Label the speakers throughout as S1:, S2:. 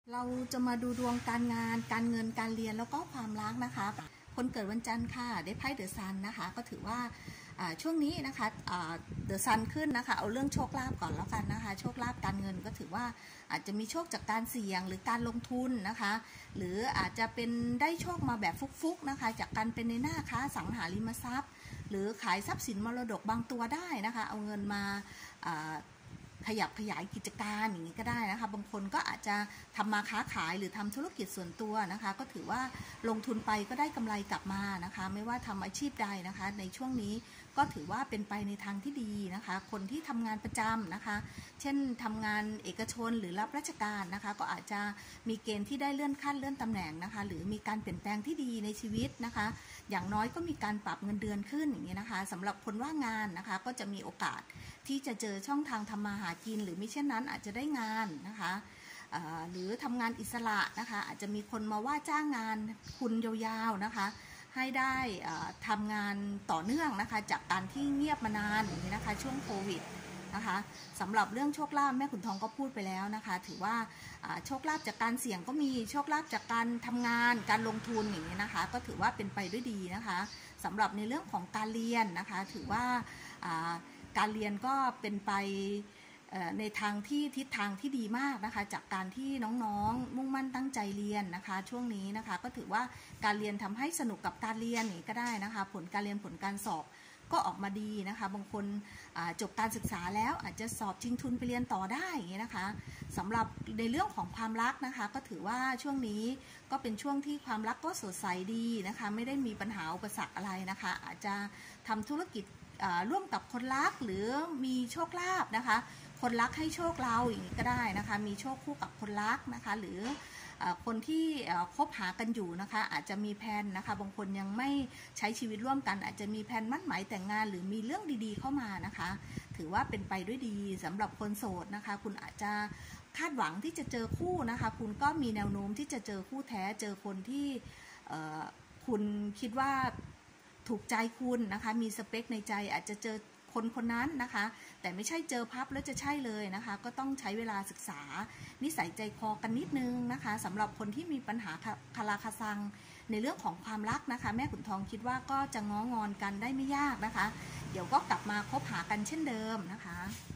S1: เราจะมาดูดวงการงานการเงินการเรียนแล้วก็ความรักนะคะคนเกิดวันจันทร์ค่ะได้ไพ่เดอะซันนะคะก็ถือว่าช่วงนี้นะคะเดอะซันขึ้นนะคะเอาเรื่องโชคลาภก่อนแล้วกันนะคะโชคลาภการเงินก็ถือว่าอาจจะมีโชคจากการเสี่ยงหรือการลงทุนนะคะหรืออาจจะเป็นได้โชคมาแบบฟุกๆนะคะจากการเป็นในหน้าค้าสังหาริมทรัพย์หรือขายทรัพย์สินมรดกบางตัวได้นะคะเอาเงินมาขยับขยายกิจการอย่างนี้ก็ได้นะคะบางคนก็อาจจะทำมาค้าขายหรือทำธุรกิจส่วนตัวนะคะก็ถือว่าลงทุนไปก็ได้กำไรกลับมานะคะไม่ว่าทำอาชีพใดนะคะในช่วงนี้ก็ถือว่าเป็นไปในทางที่ดีนะคะคนที่ทำงานประจำนะคะเช่นทำงานเอกชนหรือรับราชการนะคะก็อาจจะมีเกณฑ์ที่ได้เลื่อนขั้นเลื่อนตำแหน่งนะคะหรือมีการเปลี่ยนแปลงที่ดีในชีวิตนะคะอย่างน้อยก็มีการปรับเงินเดือนขึ้นอย่างนี้นะคะสำหรับคนว่างงานนะคะก็จะมีโอกาสที่จะเจอช่องทางทำมาหากินหรือมิเช่นนั้นอาจจะได้งานนะคะหรือทำงานอิสระนะคะอาจจะมีคนมาว่าจ้างงานคุณยาวๆนะคะให้ได้ทำงานต่อเนื่องนะคะจากการที่เงียบมานานอย่างนี้นะคะช่วงโควิดนะคะสำหรับเรื่องโชคลาภแม่ขุนทองก็พูดไปแล้วนะคะถือว่าโชคลาภจากการเสี่ยงก็มีโชคลาภจากการทำงานการลงทุนอย่างนี้นะคะก็ถือว่าเป็นไปด้วยดีนะคะสำหรับในเรื่องของการเรียนนะคะถือว่าการเรียนก็เป็นไปในทางที่ทิศทางที่ดีมากนะคะจากการที่น้องๆมุ่งมั่นตั้งใจเรียนนะคะช่วงนี้นะคะก็ถือว่าการเรียนทำให้สนุกกับการเรียนนี่ก็ได้นะคะผลการเรียนผลการสอบก็ออกมาดีนะคะบางคนจบการศึกษาแล้วอาจจะสอบชิงทุนไปเรียนต่อได้อย่างนี้นะคะสำหรับในเรื่องของความรักนะคะก็ถือว่าช่วงนี้ก็เป็นช่วงที่ความรักก็สดใสดีนะคะไม่ได้มีปัญหาอุปสรรคอะไรนะคะอาจจะทำธุรกิจร่วมกับคนรักหรือมีโชคลาภนะคะคนรักให้โชคเราอย่างนี้ก็ได้นะคะมีโชคคู่กับคนรักนะคะหรือคนที่คบหากันอยู่นะคะอาจจะมีแผนนะคะบางคนยังไม่ใช้ชีวิตร่วมกันอาจจะมีแผนมั่นหมายแต่งงานหรือมีเรื่องดีๆเข้ามานะคะถือว่าเป็นไปด้วยดีสำหรับคนโสดนะคะคุณอาจจะคาดหวังที่จะเจอคู่นะคะคุณก็มีแนวโน้มที่จะเจอคู่แท้เจอคนที่คุณคิดว่าถูกใจคุณนะคะมีสเปคในใจอาจจะเจอคนนั้นนะคะแต่ไม่ใช่เจอพับแล้วจะใช่เลยนะคะก็ต้องใช้เวลาศึกษานิสัยใจคอกันนิดนึงนะคะสำหรับคนที่มีปัญหาคาราคาซังในเรื่องของความรักนะคะแม่ขุนทองคิดว่าก็จะง้องอนกันได้ไม่ยากนะคะเดี๋ยวก็กลับมาคบหากันเช่นเดิมนะคะ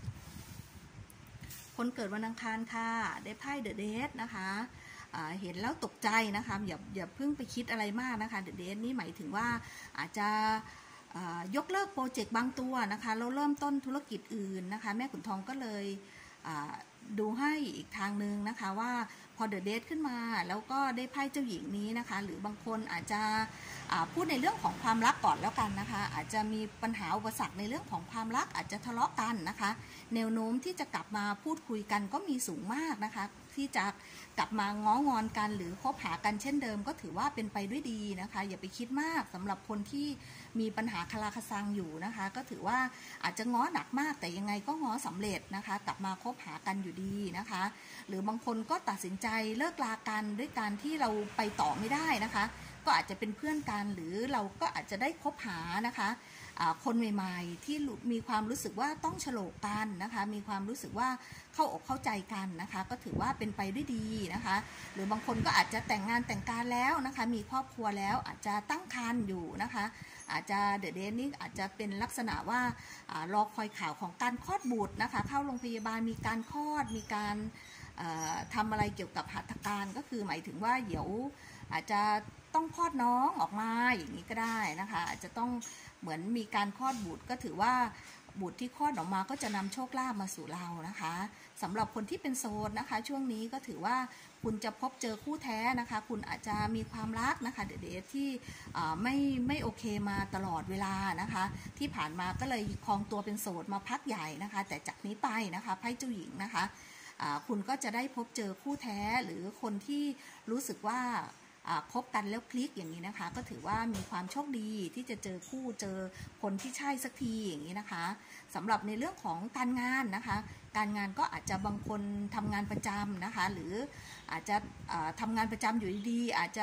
S1: คนเกิดวันอังคารค่ะได้ไพ่เดอะเดทนะคะเห็นแล้วตกใจนะคะอย่าเพิ่งไปคิดอะไรมากนะคะเดอะเดทนี่หมายถึงว่าอาจจะยกเลิกโปรเจกต์บางตัวนะคะแล้วเริ่มต้นธุรกิจอื่นนะคะแม่ขุนทองก็เลยดูให้อีกทางนึงนะคะว่าพอเดอะเดทขึ้นมาแล้วก็ได้ไพ่เจ้าหญิงนี้นะคะหรือบางคนอาจจะพูดในเรื่องของความรักก่อนแล้วกันนะคะอาจจะมีปัญหาอุปสรรคในเรื่องของความรักอาจจะทะเลาะกันนะคะแนวโน้มที่จะกลับมาพูดคุยกันก็มีสูงมากนะคะที่จะกลับมาง้องอนกันหรือคบหากันเช่นเดิมก็ถือว่าเป็นไปด้วยดีนะคะอย่าไปคิดมากสำหรับคนที่มีปัญหาคาราคาซังอยู่นะคะก็ถือว่าอาจจะง้อหนักมากแต่ยังไงก็ง้อสำเร็จนะคะกลับมาคบหากันอยู่ดีนะคะหรือบางคนก็ตัดสินใจเลิกลากันด้วยการที่เราไปต่อไม่ได้นะคะก็อาจจะเป็นเพื่อนกันหรือเราก็อาจจะได้คบหานะคะคนใหม่ๆที่มีความรู้สึกว่าต้องโฉลกกันนะคะมีความรู้สึกว่าเข้าอกเข้าใจกันนะคะก็ถือว่าเป็นไปด้วยดีนะคะหรือบางคนก็อาจจะแต่งงานแต่งการแล้วนะคะมีครอบครัวแล้วอาจจะตั้งครรภ์อยู่นะคะอาจจะเดอะเดทนี่อาจจะเป็นลักษณะว่ารอคอยข่าวของการคลอดบุตรนะคะเข้าโรงพยาบาลมีการคลอดมีการทำอะไรเกี่ยวกับหัตถการก็คือหมายถึงว่าเดี๋ยวอาจจะต้องคลอดน้องออกมาอย่างนี้ก็ได้นะคะอาจจะต้องเหมือนมีการคลอดบุตรก็ถือว่าบุตรที่คลอดออกมาก็จะนำโชคลาภมาสู่เรานะคะสำหรับคนที่เป็นโสดนะคะช่วงนี้ก็ถือว่าคุณจะพบเจอคู่แท้นะคะคุณอาจจะมีความรักนะคะเดทที่ไม่โอเคมาตลอดเวลานะคะที่ผ่านมาก็เลยครองตัวเป็นโสดมาพักใหญ่นะคะแต่จากนี้ไปนะคะไพ่เจ้าหญิงนะคะคุณก็จะได้พบเจอคู่แท้หรือคนที่รู้สึกว่าคบกันแล้วคลิกอย่างนี้นะคะก็ถือว่ามีความโชคดีที่จะเจอคู่เจอคนที่ใช่สักทีอย่างนี้นะคะสำหรับในเรื่องของการงานนะคะการงานก็อาจจะบางคนทำงานประจำนะคะหรืออาจจะทำงานประจำอยู่ดีๆอาจจะ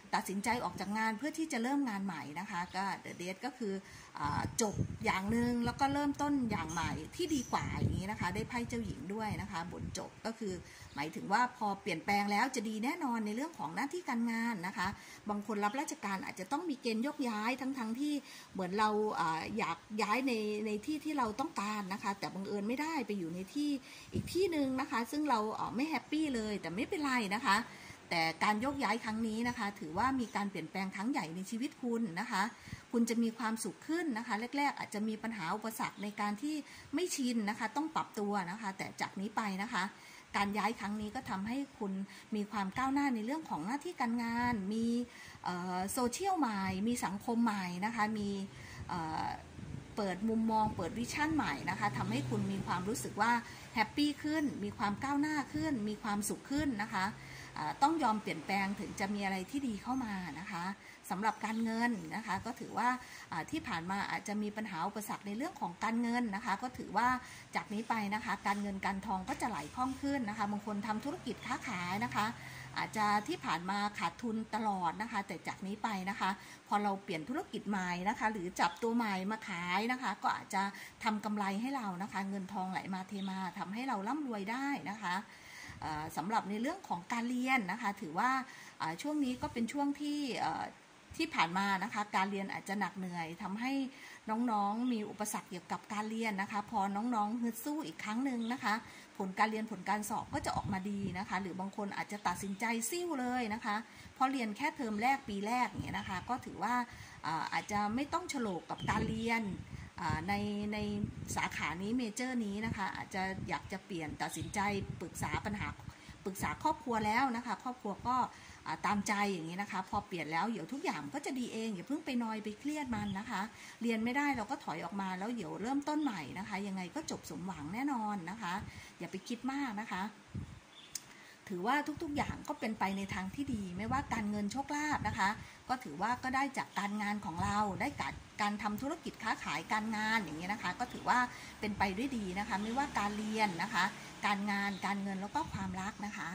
S1: ตัดสินใจออกจากงานเพื่อที่จะเริ่มงานใหม่นะคะก็ The Date ก็คือจบอย่างหนึ่งแล้วก็เริ่มต้นอย่างใหม่ที่ดีกว่าอย่างนี้นะคะได้ไพ่เจ้าหญิงด้วยนะคะบทจบก็คือหมายถึงว่าพอเปลี่ยนแปลงแล้วจะดีแน่นอนในเรื่องของหน้าที่การงานนะคะบางคนรับราชการอาจจะต้องมีเกณฑ์ยกย้ายทั้งที่เหมือนเราอยากย้ายในที่ที่เราต้องการนะคะแต่บังเอิญไม่ได้ไปอยู่ในที่อีกที่หนึ่งนะคะซึ่งเราไม่แฮปปี้เลยแต่ไม่เป็นไรนะคะแต่การยกย้ายครั้งนี้นะคะถือว่ามีการเปลี่ยนแปลงครั้งใหญ่ในชีวิตคุณนะคะคุณจะมีความสุขขึ้นนะคะแรกๆอาจจะมีปัญหาอุปสรรคในการที่ไม่ชินนะคะต้องปรับตัวนะคะแต่จากนี้ไปนะคะการย้ายครั้งนี้ก็ทำให้คุณมีความก้าวหน้าในเรื่องของหน้าที่การงานมีโซเชียลใหม่มีสังคมใหม่นะคะมีเปิดมุมมองเปิดวิชั่นใหม่นะคะทำให้คุณมีความรู้สึกว่าแฮปปี้ขึ้นมีความก้าวหน้าขึ้นมีความสุขขึ้นนะคะต้องยอมเปลี่ยนแปลงถึงจะมีอะไรที่ดีเข้ามานะคะสำหรับการเงินนะคะก็ถือว่าที่ผ่านมาอาจจะมีปัญหาอุปสรรคในเรื่องของการเงินนะคะก็ถือว่าจากนี้ไปนะคะการเงินการทองก็จะไหลคล่องขึ้นนะคะบางคนทำธุรกิจค้าขายนะคะอาจจะที่ผ่านมาขาดทุนตลอดนะคะแต่จากนี้ไปนะคะพอเราเปลี่ยนธุรกิจใหม่นะคะหรือจับตัวใหม่มาขายนะคะก็อาจจะทำกำไรให้เรานะคะเงินทองไหลมาเทมาทำให้เราร่ำรวยได้นะคะสำหรับในเรื่องของการเรียนนะคะถือว่าช่วงนี้ก็เป็นช่วงที่ผ่านมานะคะการเรียนอาจจะหนักเหนื่อยทำให้น้องๆมีอุปสรรคเกี่ยวกับการเรียนนะคะพอน้องๆฮึดสู้อีกครั้งหนึ่งนะคะผลการเรียนผลการสอบก็จะออกมาดีนะคะหรือบางคนอาจจะตัดสินใจซิ่วเลยนะคะพอเรียนแค่เทอมแรกปีแรกเนี่ยนะคะก็ถือว่าอาจจะไม่ต้องโฉลกกับการเรียนในสาขานี้เมเจอร์นี้นะคะอาจจะอยากจะเปลี่ยนตัดสินใจปรึกษาปัญหาปรึกษาครอบครัวแล้วนะคะครอบครัวก็ตามใจอย่างนี้นะคะพอเปลี่ยนแล้วเดี๋ยวทุกอย่างก็จะดีเองอย่าเพิ่งไปนอยไปเครียดมันนะคะเรียนไม่ได้เราก็ถอยออกมาแล้วเดี๋ยวเริ่มต้นใหม่นะคะยังไงก็จบสมหวังแน่นอนนะคะอย่าไปคิดมากนะคะถือว่าทุกๆอย่างก็เป็นไปในทางที่ดีไม่ว่าการเงินโชคลาภนะคะก็ถือว่าก็ได้จากการงานของเราได้การทำธุรกิจค้าขายการงานอย่างนี้นะคะก็ถือว่าเป็นไปด้วยดีนะคะไม่ว่าการเรียนนะคะการงานการเงินแล้วก็ความรักนะคะ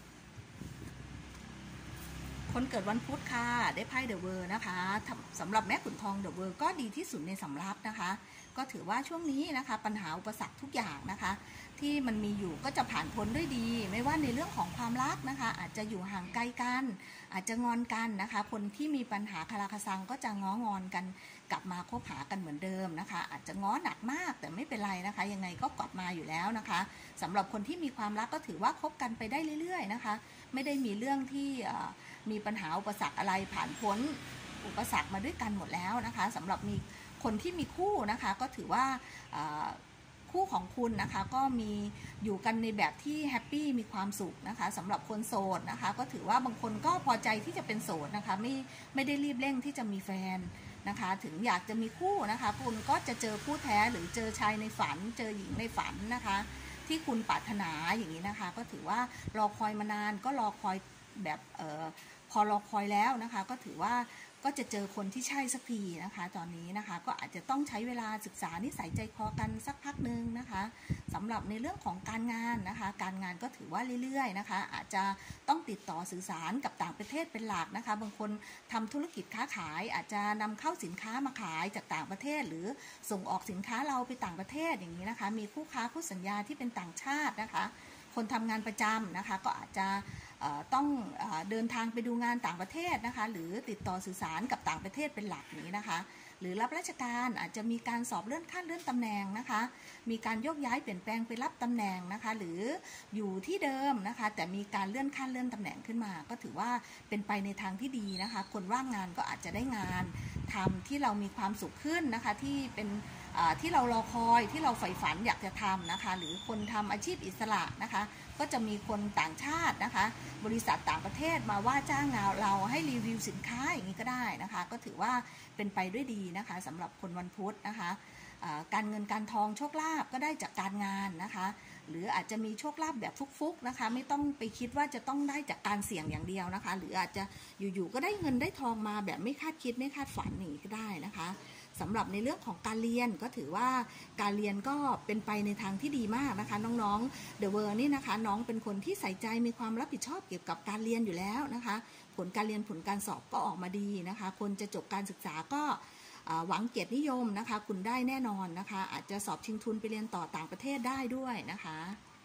S1: คนเกิดวันพุธค่ะได้ไพ่เดอะเวิร์นะคะสำหรับแม่ขุนทองเดอะเวิร์ก็ดีที่สุดในสำรับนะคะก็ถือว่าช่วงนี้นะคะปัญหาอุปสรรคทุกอย่างนะคะที่มันมีอยู่ก็จะผ่านพ้นด้วยดีไม่ว่าในเรื่องของความรักนะคะอาจจะอยู่ห่างไกลกันอาจจะงอนกันนะคะคนที่มีปัญหาคาราคาซังก็จะง้องอนกันกลับมาคบหากันเหมือนเดิมนะคะอาจจะง้อหนักมากแต่ไม่เป็นไรนะคะยังไงก็กลับมาอยู่แล้วนะคะสำหรับคนที่มีความรักก็ถือว่าคบกันไปได้เรื่อยๆนะคะไม่ได้มีเรื่องที่มีปัญหาอุปสรรคอะไรผ่านพ้นอุปสรรคมาด้วยกันหมดแล้วนะคะสำหรับมีคนที่มีคู่นะคะก็ถือว่าคู่ของคุณนะคะก็มีอยู่กันในแบบที่แฮปปี้มีความสุขนะคะสำหรับคนโสดนะคะก็ถือว่าบางคนก็พอใจที่จะเป็นโสดนะคะไม่ได้รีบเร่งที่จะมีแฟนนะคะถึงอยากจะมีคู่นะคะคุณก็จะเจอคู่แท้หรือเจอชายในฝันเจอหญิงในฝันนะคะที่คุณปรารถนาอย่างนี้นะคะก็ถือว่ารอคอยมานานก็รอคอยแบบพอรอคอยแล้วนะคะก็ถือว่าก็จะเจอคนที่ใช่สักทีนะคะตอนนี้นะคะก็อาจจะต้องใช้เวลาศึกษานิสัยใจคอกันสักพักนึงนะคะสำหรับในเรื่องของการงานนะคะการงานก็ถือว่าเรื่อยๆนะคะอาจจะต้องติดต่อสื่อสารกับต่างประเทศเป็นหลักนะคะบางคนทำธุรกิจค้าขายอาจจะนำเข้าสินค้ามาขายจากต่างประเทศหรือส่งออกสินค้าเราไปต่างประเทศอย่างนี้นะคะมีคู่ค้าคู่สัญญาที่เป็นต่างชาตินะคะคนทำงานประจำนะคะก็อาจจะต้องเดินทางไปดูงานต่างประเทศนะคะหรือติดต่อสื่อสารกับต่างประเทศเป็นหลักนี้นะคะหรือรับราชการอาจจะมีการสอบเลื่อนขั้นเลื่อนตำแหน่งนะคะมีการโยกย้ายเปลี่ยนแปลงไปรับตำแหน่งนะคะหรืออยู่ที่เดิมนะคะแต่มีการเลื่อนขั้นเลื่อนตำแหน่งขึ้นมาก็ถือว่าเป็นไปในทางที่ดีนะคะคนว่างงานก็อาจจะได้งานทำที่เรามีความสุขขึ้นนะคะที่เป็นที่เรารอคอยที่เราใฝ่ฝันอยากจะทำนะคะหรือคนทำอาชีพอิสระนะคะก็จะมีคนต่างชาตินะคะบริษัทต่างประเทศมาว่าจ้างงานเราให้รีวิวสินค้าอย่างนี้ก็ได้นะคะก็ถือว่าเป็นไปด้วยดีนะคะสำหรับคนวันพุธนะคะการเงินการทองโชคลาภก็ได้จากการงานนะคะหรืออาจจะมีโชคลาภแบบฟุกๆนะคะไม่ต้องไปคิดว่าจะต้องได้จากการเสี่ยงอย่างเดียวนะคะหรืออาจจะอยู่ๆก็ได้เงินได้ทองมาแบบไม่คาดคิดไม่คาดฝันอย่างนี้ก็ได้นะคะสำหรับในเรื่องของการเรียนก็ถือว่าการเรียนก็เป็นไปในทางที่ดีมากนะคะน้องๆ The World นี่นะคะน้องเป็นคนที่ใส่ใจมีความรับผิดชอบเกี่ยวกับการเรียนอยู่แล้วนะคะผลการเรียนผลการสอบก็ออกมาดีนะคะคนจะจบการศึกษาก็หวังเกียรตินิยมนะคะคุณได้แน่นอนนะคะอาจจะสอบชิงทุนไปเรียนต่อต่างประเทศได้ด้วยนะคะ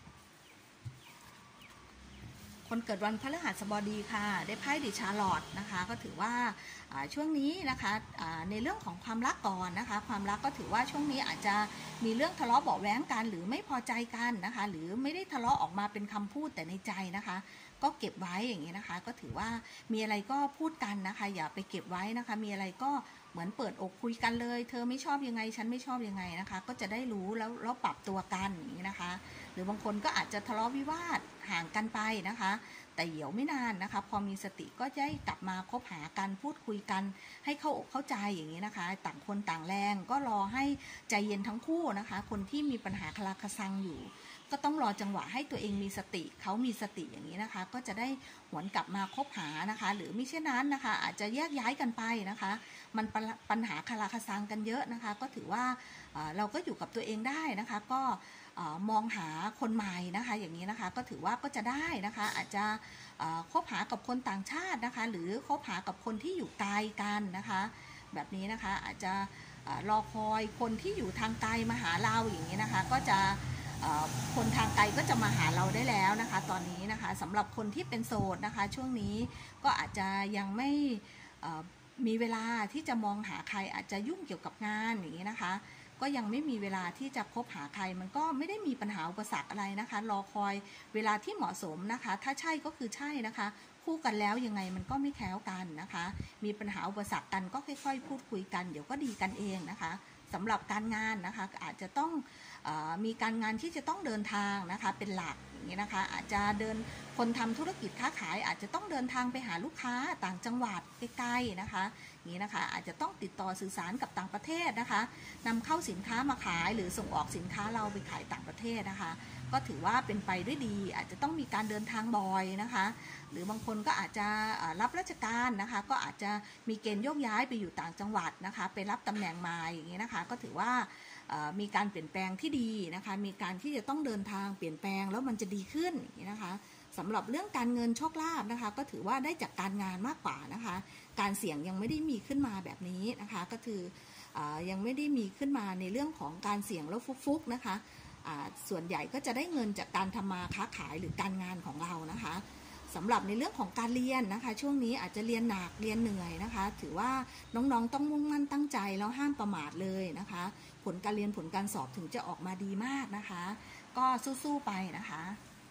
S1: คนเกิดวันพฤหัสบดีค่ะได้ไพ่ดิชาร์ลอตนะคะก็ถือว่าช่วงนี้นะคะในเรื่องของความรักก่อนนะคะความรักก็ถือว่าช่วงนี้อาจจะมีเรื่องทะเลาะเบาะแว้งกันหรือไม่พอใจกันนะคะหรือไม่ได้ทะเลาะออกมาเป็นคำพูดแต่ในใจนะคะก็เก็บไว้อย่างนี้นะคะก็ถือว่ามีอะไรก็พูดกันนะคะอย่าไปเก็บไว้นะคะมีอะไรก็เหมือนเปิดอกคุยกันเลยเธอไม่ชอบยังไงฉันไม่ชอบยังไงนะคะก็จะได้รู้แล้วปรับตัวกันอย่างนี้นะคะหรือบางคนก็อาจจะทะเลาะวิวาทห่างกันไปนะคะแต่เดี๋ยวไม่นานนะคะพอมีสติก็จะกลับมาคบหากันพูดคุยกันให้เข้าอกเข้าใจอย่างนี้นะคะต่างคนต่างแรงก็รอให้ใจเย็นทั้งคู่นะคะคนที่มีปัญหาคลาคซังอยู่ก็ต้องรอจังหวะให้ตัวเองมีสติเขามีสติอย่างนี้นะคะก็จะได้หวนกลับมาคบหานะคะหรือมิเช่นนั้นนะคะอาจจะแยกย้ายกันไปนะคะมันปัญหาคลาคซังกันเยอะนะคะก็ถือว่าเราก็อยู่กับตัวเองได้นะคะก็มองหาคนใหม่นะคะอย่างนี้นะคะก็ถือว่าก็จะได้นะคะอาจจะคบหากับคนต่างชาตินะคะหรือคบหากับคนที่อยู่ไกลกันนะคะแบบนี้นะคะอาจจะรอคอยคนที่อยู่ทางไกลมาหาเราอย่างนี้นะคะก็จะคนทางไกลก็จะมาหาเราได้แล้วนะคะตอนนี้นะคะสำหรับคนที่เป็นโสดนะคะช่วงนี้ก็อาจจะยังไม่มีเวลาที่จะมองหาใครอาจจะยุ่งเกี่ยวกับงานอย่างนี้นะคะก็ยังไม่มีเวลาที่จะคบหาใครมันก็ไม่ได้มีปัญหาอุปสรรคอะไรนะคะรอคอยเวลาที่เหมาะสมนะคะถ้าใช่ก็คือใช่นะคะคู่กันแล้วยังไงมันก็ไม่แคล้วกันนะคะมีปัญหาอุปสรรคกันก็ค่อยๆพูดคุยกันเดี๋ยวก็ดีกันเองนะคะสำหรับการงานนะคะอาจจะต้องมีการงานที่จะต้องเดินทางนะคะเป็นหลักอย่างนี้นะคะอาจจะคนทำธุรกิจค้าขายอาจจะต้องเดินทางไปหาลูกค้าต่างจังหวัดใกล้ๆนะคะนี้นะคะอาจจะต้องติดต่อสื่อสารกับต่างประเทศนะคะนำเข้าสินค้ามาขายหรือส่งออกสินค้าเราไปขายต่างประเทศนะคะก็ถือว่าเป็นไปด้วยดีอาจจะต้องมีการเดินทางบ่อยนะคะหรือบางคนก็อาจจะรับราชการนะคะก็อาจจะมีเกณฑ์โยกย้ายไปอยู่ต่างจังหวัดนะคะไปรับตำแหน่งมาอย่างนี้นะคะก็ถือว่ามีการเปลี่ยนแปลงที่ดีนะคะมีการที่จะต้องเดินทางเปลี่ยนแปลงแล้วมันจะดีขึ้นอย่างนี้นะคะสำหรับเรื่องการเงินโชคลาภนะคะก็ถือว่าได้จากการงานมากกว่านะคะการเสี่ยงยังไม่ได้มีขึ้นมาแบบนี้นะคะก็คือยังไม่ได้มีขึ้นมาในเรื่องของการเสี่ยงแล้วฟุกๆนะคะส่วนใหญ่ก็จะได้เงินจากการทำมาค้าขายหรือการงานของเรานะคะสำหรับในเรื่องของการเรียนนะคะช่วงนี้อาจจะเรียนหนักเรียนเหนื่อยนะคะถือว่าน้องๆต้องมุ่งมั่นตั้งใจแล้วห้ามประมาทเลยนะคะผลการเรียนผลการสอบถึงจะออกมาดีมากนะคะก็สู้ๆไปนะคะ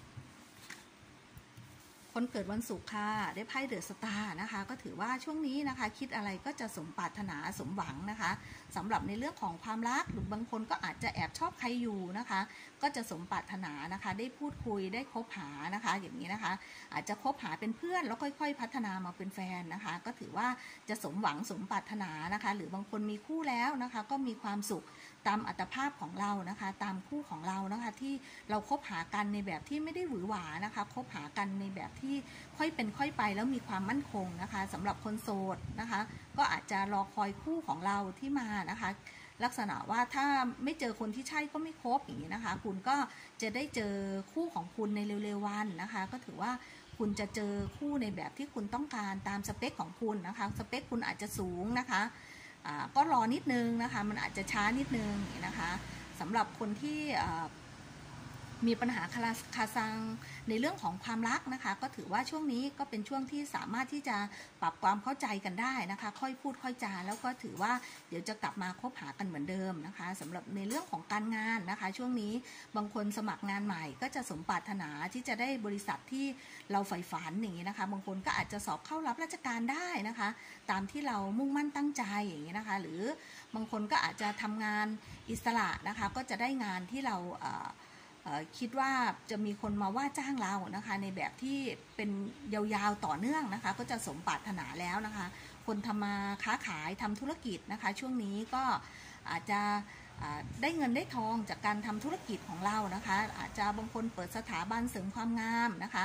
S1: คนเกิดวันศุกร์ค่ะได้ไพ่เดอะสตาร์นะคะก็ถือว่าช่วงนี้นะคะคิดอะไรก็จะสมปรารถนาสมหวังนะคะสำหรับในเรื่องของความรักหรือบางคนก็อาจจะแอบชอบใครอยู่นะคะก็จะสมปรารถนานะคะได้พูดคุยได้คบหานะคะอย่างนี้นะคะอาจจะคบหาเป็นเพื่อนแล้วค่อยๆพัฒนามาเป็นแฟนนะคะก็ถือว่าจะสมหวังสมปรารถนานะคะหรือบางคนมีคู่แล้วนะคะก็มีความสุขตามอัตภาพของเรานะคะตามคู่ของเรานะคะที่เราคบหากันในแบบที่ไม่ได้หวือหวานะคะคบหากันในแบบที่ค่อยเป็นค่อยไปแล้วมีความมั่นคงนะคะสำหรับคนโสดนะคะก็อาจจะรอคอยคู่ของเราที่มานะคะลักษณะว่าถ้าไม่เจอคนที่ใช่ก็ไม่คบอย่างนี้นะคะคุณก็จะได้เจอคู่ของคุณในเร็วๆวันนะคะก็ถือว่าคุณจะเจอคู่ในแบบที่คุณต้องการตามสเปคของคุณนะคะสเปคคุณอาจจะสูงนะคะก็รอนิดนึงนะคะมันอาจจะช้านิดนึงนะคะสำหรับคนที่มีปัญหาคาซังในเรื่องของความรักนะคะก็ถือว่าช่วงนี้ก็เป็นช่วงที่สามารถที่จะปรับความเข้าใจกันได้นะคะค่อยพูดค่อยจาแล้วก็ถือว่าเดี๋ยวจะกลับมาคบหากันเหมือนเดิมนะคะสำหรับในเรื่องของการงานนะคะช่วงนี้บางคนสมัครงานใหม่ก็จะสมปรารถนาที่จะได้บริษัทที่เราใฝ่ฝันอย่างนี้นะคะบางคนก็อาจจะสอบเข้ารับราชการได้นะคะตามที่เรามุ่งมั่นตั้งใจอย่างนี้นะคะหรือบางคนก็อาจจะทำงานอิสระนะคะก็จะได้งานที่เราคิดว่าจะมีคนมาว่าจ้างเรานะคะในแบบที่เป็นยาวๆต่อเนื่องนะคะก็จะสมปรารถนาแล้วนะคะคนทำมาค้าขายทำธุรกิจนะคะช่วงนี้ก็อาจจะได้เงินได้ทองจากการทำธุรกิจของเรานะคะอาจจะบางคนเปิดสถาบันเสริมความงามนะคะ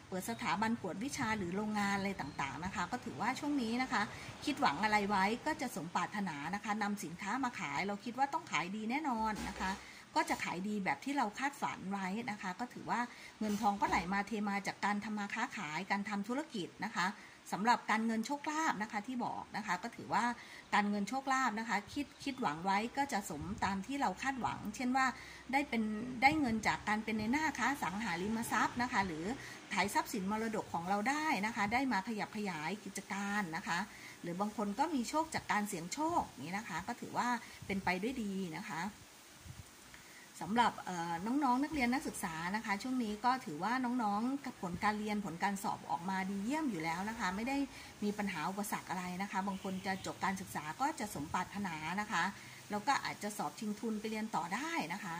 S1: เปิดสถาบันกวดวิชาหรือโรงงานอะไรต่างๆนะคะก็ถือว่าช่วงนี้นะคะคิดหวังอะไรไว้ก็จะสมปรารถนานะคะนำสินค้ามาขายเราคิดว่าต้องขายดีแน่นอนนะคะก็จะขายดีแบบที่เราคาดฝันไว้นะคะก็ถือว่าเงินทองก็ไหลมาเทมาจากการทำมาค้าขายการทำธุรกิจนะคะสำหรับการเงินโชคลาภนะคะที่บอกนะคะก็ถือว่าการเงินโชคลาภนะคะคิดหวังไว้ก็จะสมตามที่เราคาดหวังเช่นว่าได้เงินจากการเป็นในหน้าค้าสังหาริมทรัพย์นะคะหรือขายทรัพย์สินมรดกของเราได้นะคะได้มาขยับขยายกิจการนะคะหรือบางคนก็มีโชคจากการเสี่ยงโชคนี้นะคะก็ถือว่าเป็นไปด้วยดีนะคะสำหรับน้องๆนักเรียนนักศึกษานะคะช่วงนี้ก็ถือว่าน้องๆกับผลการเรียนผลการสอบออกมาดีเยี่ยมอยู่แล้วนะคะไม่ได้มีปัญหาอุปสรรคอะไรนะคะบางคนจะจบการศึกษาก็จะสมปรารถนานะคะแล้วก็อาจจะสอบชิงทุนไปเรียนต่อได้นะคะ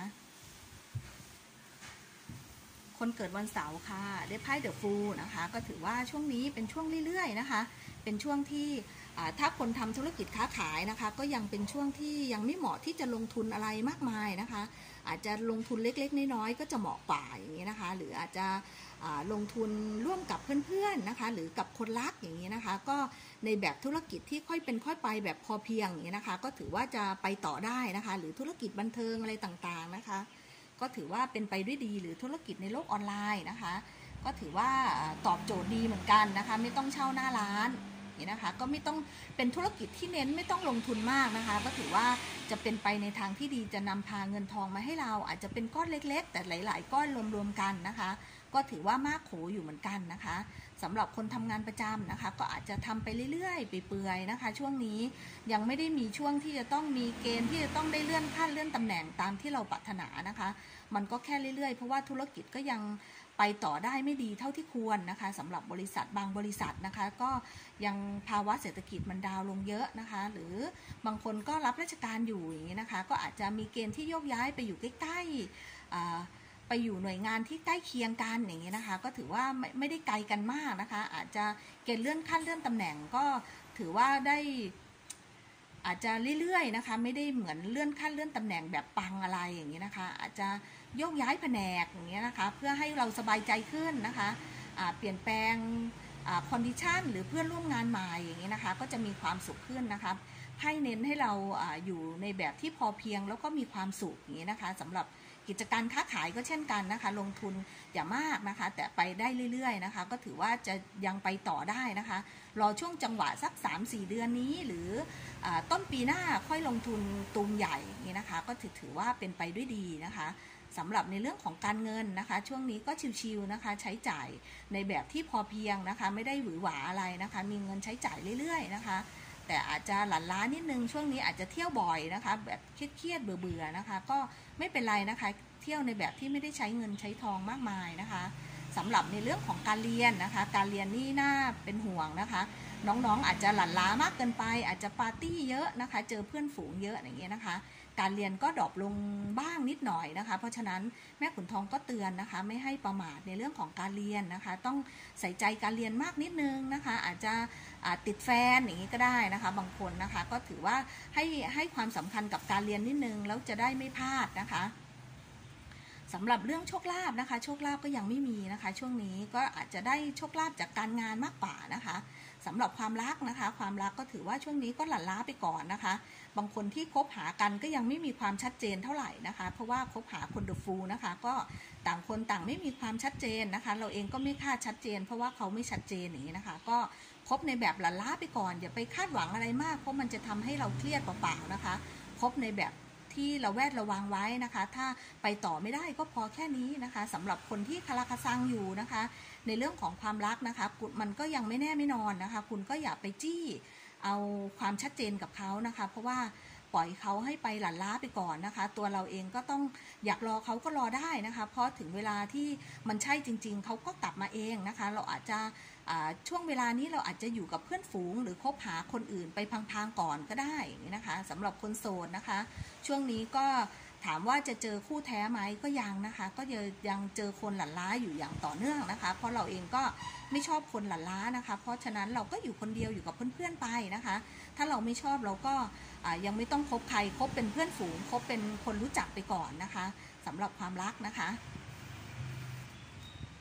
S1: คนเกิดวันเสาร์ค่ะได้ไพ่เดอะฟูลนะคะก็ถือว่าช่วงนี้เป็นช่วงเรื่อยๆนะคะเป็นช่วงที่ถ้าคนทำธุรกิจค้าขายนะคะก็ยังเป็นช่วงที่ยังไม่เหมาะที่จะลงทุนอะไรมากมายนะคะอาจจะลงทุนเล็กๆน้อยๆก็จะเหมาะกว่าอย่างนี้นะคะหรืออาจจะลงทุนร่วมกับเพื่อนๆนะคะหรือกับคนรักอย่างนี้นะคะก็ในแบบธุรกิจที่ค่อยเป็นค่อยไปแบบพอเพียงอย่างนี้นะคะก็ถือว่าจะไปต่อได้นะคะหรือธุรกิจบันเทิงอะไรต่างๆนะคะก็ถือว่าเป็นไปด้วยดีหรือธุรกิจในโลกออนไลน์นะคะก็ถือว่าตอบโจทย์ดีเหมือนกันนะคะไม่ต้องเช่าหน้าร้านนี่นะคะก็ไม่ต้องเป็นธุรกิจที่เน้นไม่ต้องลงทุนมากนะคะก็ถือว่าจะเป็นไปในทางที่ดีจะนำพาเงินทองมาให้เราอาจจะเป็นก้อนเล็กๆแต่หลายๆก้อนรวมๆกันนะคะก็ถือว่ามากโขอยู่เหมือนกันนะคะสำหรับคนทำงานประจำนะคะก็อาจจะทำไปเรื่อยๆไปเปื่อยๆนะคะช่วงนี้ยังไม่ได้มีช่วงที่จะต้องมีเกณฑ์ที่จะต้องได้เลื่อนขั้นเลื่อนตำแหน่งตามที่เราปรารถนานะคะมันก็แค่เรื่อยๆเพราะว่าธุรกิจก็ยังไปต่อได้ไม่ดีเท่าที่ควรนะคะสำหรับบริษัทบางบริษัทนะคะก็ยังภาวะเศรษฐกิจมันดาวลงเยอะนะคะหรือบางคนก็รับราชการอยู่อย่างนี้นะคะก็อาจจะมีเกณฑ์ที่โยกย้ายไปอยู่ใกล้ๆไปอยู่หน่วยงานที่ใกล้เคียงกันอย่างนี้นะคะก็ถือว่าไม่ได้ไกลกันมากนะคะอาจจะเกณฑ์เลื่อนขั้นเลื่อนตำแหน่งก็ถือว่าได้อาจจะเรื่อยๆนะคะไม่ได้เหมือนเลื่อนขั้นเลื่อนตำแหน่งแบบปังอะไรอย่างนี้นะคะอาจจะโยกย้ายแผนกอย่างเงี้ยนะคะเพื่อให้เราสบายใจขึ้นนะคะเปลี่ยนแปลงคอนดิชันหรือเพื่อนร่วมงานใหม่อย่างเงี้ยนะคะก็จะมีความสุขขึ้นนะคะให้เน้นให้เราอยู่ในแบบที่พอเพียงแล้วก็มีความสุขอย่างเงี้ยนะคะสำหรับกิจการค้าขายก็เช่นกันนะคะลงทุนอย่ามากนะคะแต่ไปได้เรื่อยๆนะคะก็ถือว่าจะยังไปต่อได้นะคะรอช่วงจังหวะสัก 3-4 เดือนนี้หรือต้นปีหน้าค่อยลงทุนตูมใหญ่อย่างนี้นะคะก็ถือว่าเป็นไปด้วยดีนะคะสำหรับในเรื่องของการเงินนะคะช่วงนี้ก็ชิวๆนะคะใช้จ่ายในแบบที่พอเพียงนะคะไม่ได้หวือหวาอะไรนะคะมีเงินใช้จ่ายเรื่อยๆนะคะแต่อาจจะหลั่นล้านิดนึงช่วงนี้อาจจะเที่ยวบ่อยนะคะแบบเครียดๆเบื่อๆนะคะก็ไม่เป็นไรนะคะเที่ยวในแบบที่ไม่ได้ใช้เงินใช้ทองมากมายนะคะสำหรับในเรื่องของการเรียนนะคะการเรียนนี่น่าเป็นห่วงนะคะน้องๆอาจจะหลั่นล้ามากเกินไปอาจจะปาร์ตี้เยอะนะคะเจอเพื่อนฝูงเยอะอย่างเงี้ยนะคะการเรียนก็ดรอปลงบ้างนิดหน่อยนะคะเพราะฉะนั้นแม่ขุนทองก็เตือนนะคะไม่ให้ประมาทในเรื่องของการเรียนนะคะต้องใส่ใจการเรียนมากนิดนึงนะคะอาจจะติดแฟนอย่างนี้ก็ได้นะคะบางคนนะคะก็ถือว่าให้ความสำคัญกับการเรียนนิดนึงแล้วจะได้ไม่พลาดนะคะสำหรับเรื่องโชคลาภนะคะโชคลาภก็ยังไม่มีนะคะช่วงนี้ก็อาจจะได้โชคลาภจากการงานมากกว่านะคะสำหรับความรักนะคะความรักก็ถือว่าช่วงนี้ก็หลั่นล้าไปก่อนนะคะบางคนที่คบหากันก็ยังไม่มีความชัดเจนเท่าไหร่นะคะเพราะว่าคบหาคนเดอะฟูลนะคะก็ต่างคนต่างไม่มีความชัดเจนนะคะเราเองก็ไม่คาดชัดเจนเพราะว่าเขาไม่ชัดเจนอย่างนี้นะคะก็คบในแบบหลั่นล้าไปก่อนอย่าไปคาดหวังอะไรมากเพราะมันจะทำให้เราเครียดเปล่าๆนะคะคบในแบบที่เราแวดระวังไว้นะคะถ้าไปต่อไม่ได้ก็พอแค่นี้นะคะสำหรับคนที่คาราคาซังอยู่นะคะในเรื่องของความรักนะคะมันก็ยังไม่แน่ไม่นอนนะคะคุณก็อย่าไปจี้เอาความชัดเจนกับเขานะคะเพราะว่าปล่อยเขาให้ไปหลั่นล้าไปก่อนนะคะตัวเราเองก็ต้องอยากรอเขาก็รอได้นะคะเพราะถึงเวลาที่มันใช่จริงๆเขาก็กลับมาเองนะคะเราอาจจะช่วงเวลานี้เราอาจจะอยู่กับเพื่อนฝูงหรือคบหาคนอื่นไปพังๆก่อนก็ได้นะคะสำหรับคนโสดนะคะช่วงนี้ก็ถามว่าจะเจอคู่แท้ไหมก็ยังนะคะก็ยังเจอคนหลั่นล้าอยู่อย่างต่อเนื่องนะคะเพราะเราเองก็ไม่ชอบคนหลั่นล้านะคะเพราะฉะนั้นเราก็อยู่คนเดียวอยู่กับเพื่อนๆไปนะคะถ้าเราไม่ชอบเราก็ยังไม่ต้องคบใครคบเป็นเพื่อนฝูงคบเป็นคนรู้จักไปก่อนนะคะสำหรับความรักนะคะค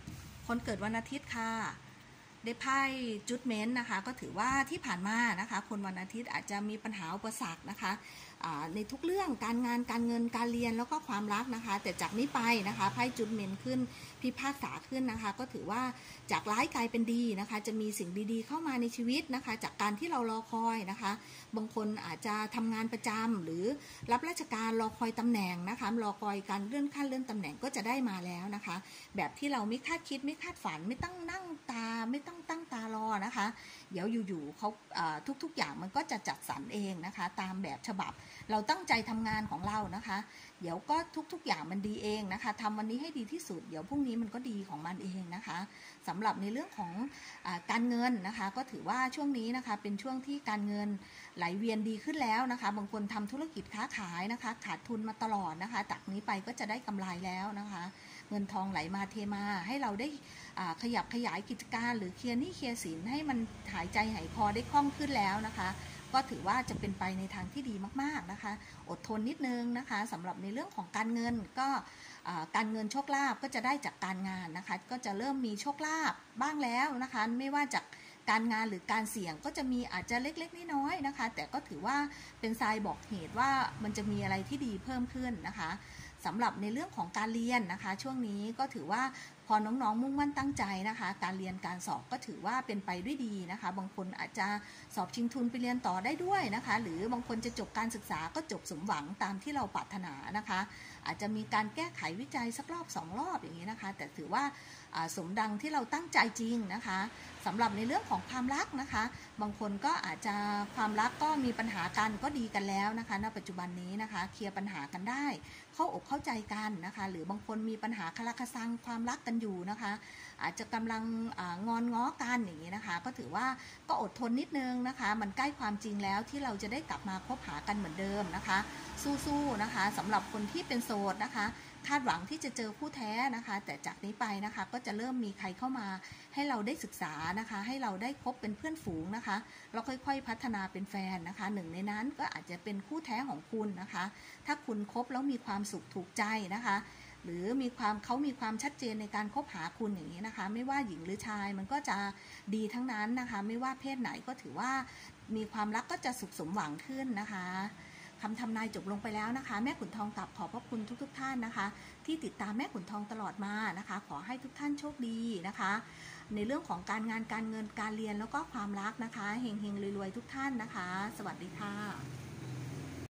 S1: คนเกิดวันอาทิตย์ค่ะได้ไพ่จุดเม้นนะคะก็ถือว่าที่ผ่านมานะคะคนวันอาทิตย์อาจจะมีปัญหาอุปสรรคนะคะในทุกเรื่องการงานการเงินการเรียนแล้วก็ความรักนะคะแต่จากนี้ไปนะคะไพ่จุดเม้นขึ้นพิพากษาขึ้นนะคะก็ถือว่าจากร้ายกลายเป็นดีนะคะจะมีสิ่งดีๆเข้ามาในชีวิตนะคะจากการที่เรารอคอยนะคะบางคนอาจจะทำงานประจำหรือรับราชการรอคอยตำแหน่งนะคะรอคอยการเลื่อนขั้นเลื่อนตำแหน่งก็จะได้มาแล้วนะคะแบบที่เราไม่คาดคิดไม่คาดฝันไม่ต้องนั่งตาไม่ต้องตั้งตารอนะคะเดี๋ยวอยู่ๆเขาทุกๆอย่างมันก็จะจัดสรรเองนะคะตามแบบฉบับเราตั้งใจทำงานของเรานะคะเดี๋ยวก็ทุกๆอย่างมันดีเองนะคะทำวันนี้ให้ดีที่สุดเดี๋ยวพรุ่งนี้มันก็ดีของมันเองนะคะสำหรับในเรื่องของการเงินนะคะก็ถือว่าช่วงนี้นะคะเป็นช่วงที่การเงินไหลเวียนดีขึ้นแล้วนะคะบางคนทำธุรกิจค้าขายนะคะขาดทุนมาตลอดนะคะจากนี้ไปก็จะได้กำไรแล้วนะคะเงินทองไหลมาเทมาให้เราได้ขยับขยายกิจการหรือเคลียร์หนี้เคลียร์สินให้มันหายใจหายคอได้คล่องขึ้นแล้วนะคะก็ถือว่าจะเป็นไปในทางที่ดีมากๆนะคะอดทนนิดนึงนะคะสำหรับในเรื่องของการเงินก็การเงินโชคลาภก็จะได้จากการงานนะคะก็จะเริ่มมีโชคลาภบ้างแล้วนะคะไม่ว่าจากการงานหรือการเสี่ยงก็จะมีอาจจะเล็กๆน้อยๆนะคะแต่ก็ถือว่าเป็นทรายบอกเหตุว่ามันจะมีอะไรที่ดีเพิ่มขึ้นนะคะสำหรับในเรื่องของการเรียนนะคะช่วงนี้ก็ถือว่าพอน้องๆมุ่งมั่นตั้งใจนะคะการเรียนการสอบก็ถือว่าเป็นไปด้วยดีนะคะบางคนอาจจะสอบชิงทุนไปเรียนต่อได้ด้วยนะคะหรือบางคนจะจบการศึกษาก็จบสมหวังตามที่เราปรารถนานะคะอาจจะมีการแก้ไขวิจัยสักรอบ2 รอบอย่างนี้นะคะแต่ถือว่าสมดังที่เราตั้งใจจริงนะคะสำหรับในเรื่องของความรักนะคะบางคนก็อาจจะความรักก็มีปัญหากันก็ดีกันแล้วนะคะณปัจจุบันนี้นะคะเคลียร์ปัญหากันได้เข้าอกเข้าใจกันนะคะหรือบางคนมีปัญหาคลาคซังความรักกันอยู่นะคะอาจจะกำลังงอนง้อกันอย่างนี้นะคะก็ถือว่าก็อดทนนิดนึงนะคะมันใกล้ความจริงแล้วที่เราจะได้กลับมาคบหากันเหมือนเดิมนะคะสู้ๆนะคะสำหรับคนที่เป็นโสดนะคะคาดหวังที่จะเจอคู่แท้นะคะแต่จากนี้ไปนะคะก็จะเริ่มมีใครเข้ามาให้เราได้ศึกษานะคะให้เราได้คบเป็นเพื่อนฝูงนะคะเราค่อยๆพัฒนาเป็นแฟนนะคะหนึ่งในนั้นก็อาจจะเป็นคู่แท้ของคุณนะคะถ้าคุณคบแล้วมีความสุขถูกใจนะคะหรือเขามีความชัดเจนในการคบหาคุณอย่างนี้นะคะไม่ว่าหญิงหรือชายมันก็จะดีทั้งนั้นนะคะไม่ว่าเพศไหนก็ถือว่ามีความรักก็จะสุขสมหวังขึ้นนะคะคำทำนายจบลงไปแล้วนะคะแม่ขุนทองกลับขอบพระคุณทุกท่านนะคะที่ติดตามแม่ขุนทองตลอดมานะคะขอให้ทุกท่านโชคดีนะคะในเรื่องของการงานการเงินการเรียนแล้วก็ความรักนะคะเฮงๆรวยๆทุกท่านนะคะสวัสดีค่ะ